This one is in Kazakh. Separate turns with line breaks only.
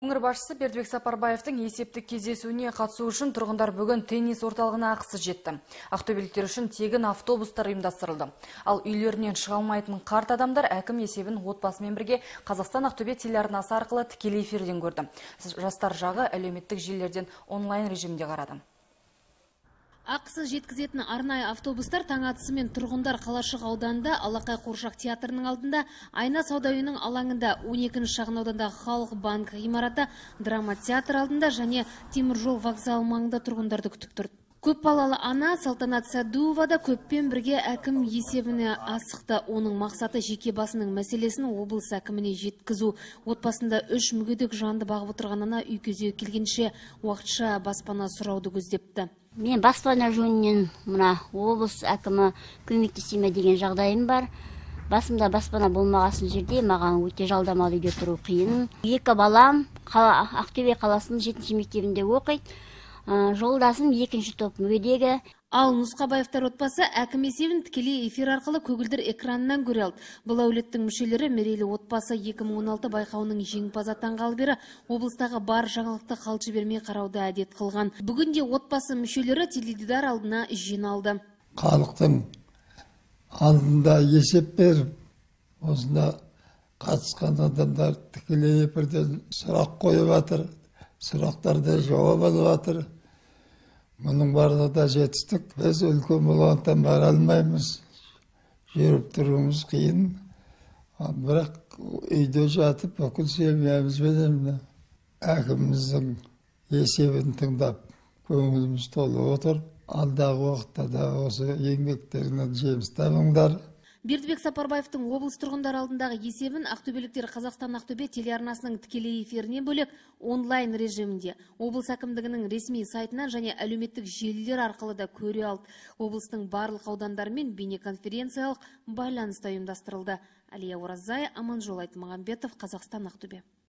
Өңір басшысы Бердібек Сапарбаевтың есептік кездесуіне қатысу үшін тұрғындар бүгін теннис орталығына ақысыз жетті. Ақтөбеліктер үшін тегін автобустар ұйымдастырылды. Ал үйлерінен шыға алмайтын қарт адамдар әкім есебін отбасымен бірге Қазақстан Ақтөбе телеарнасы арқылы тікелей эфирден көрді. Жастар жағы әлеуметтік желілерден онлайн режимде қарады.
Ақысыз жеткізетін арнайы автобустар таң атысымен тұрғындар Қалашық ауданында Алақай Қуыршақ театрының алдында, Айна сауда үйінің алаңында, 12-ші шағын аудандағы Халық банк ғимараты, драма театр алдында және теміржол вокзалы маңында тұрғындарды күтіп тұр. Көп балалы ана Салтанат Сәдуова да көппен бірге әкім есебіне асықты. Оның мақсаты жеке басының мәселесін облыс әкіміне жеткізу. Отбасында 3 мүгедек жанды бағып отырған ана үй кезегі келгенше уақытша баспана сұрауды көздепті.
Мен баспана жөнінен мына облыс әкімі көмектесеме деген жағдайым бар. Басымда баспана болмағасын жерде маған өте жалдамалы үйде тұру қиын. 2 балам Ақтөбе қаласының 7-ші мектебінде оқиды. Жолдасым 2-ші топ мүгедегі.
Ал Нұсқабаевтар отбасы әкім есебін тікелей эфир арқылы көгілдір экранынан көре алды. Бұл әулеттің мүшелері мерейлі отбасы 2016 байқауының жеңімпазы атанғалы бері облыстағы бар жаңалықты қалжы бермей қарауды әдет қылған. Бүгінде отбасы мүшелері теледидар алдына жиналды.
Халықтың алдында есеп беріп, осында қатысқан адамдар тікелей эфирден сұрақ қойып жатыр, сұрақтарды жауап алып жатыр. Мұның барлығы да жетістік. Біз үлкен болғандықтан бара алмаймыз. Жүріп тұруымыз қиын. Бірақ үйде жатып, бүкіл семьямызбен әкіміміздің есебін тыңдап, көңіліміз толып отыр. Алдағы уақытта да осы еңбектерінен жеміс табыңдар.
Бердібек Сапарбаевтың облыс тұрғындар алдындағы есебін ақтөбеліктер Қазақстан Ақтөбе телеарнасының тікелей эфирінен бөлек онлайн режимінде облыс әкімдігінің ресми сайтынан және әлеуметтік желілер арқылы да көре алды. Облыстың барлық аудандарымен бейнеконференциялық байланыста ұйымдастырылды. Әлия Оразай, Аманжол Айтмағамбетов, Қазақстан Ақтөбе.